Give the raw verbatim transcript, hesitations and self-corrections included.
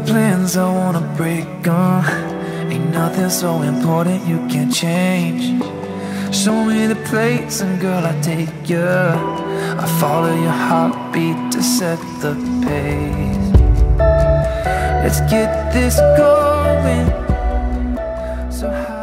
plans, I wanna break 'em. Ain't nothing so important you can't change. Show me the place and girl, I'll take you. I follow your heartbeat to set the pace. Let's get this going. So how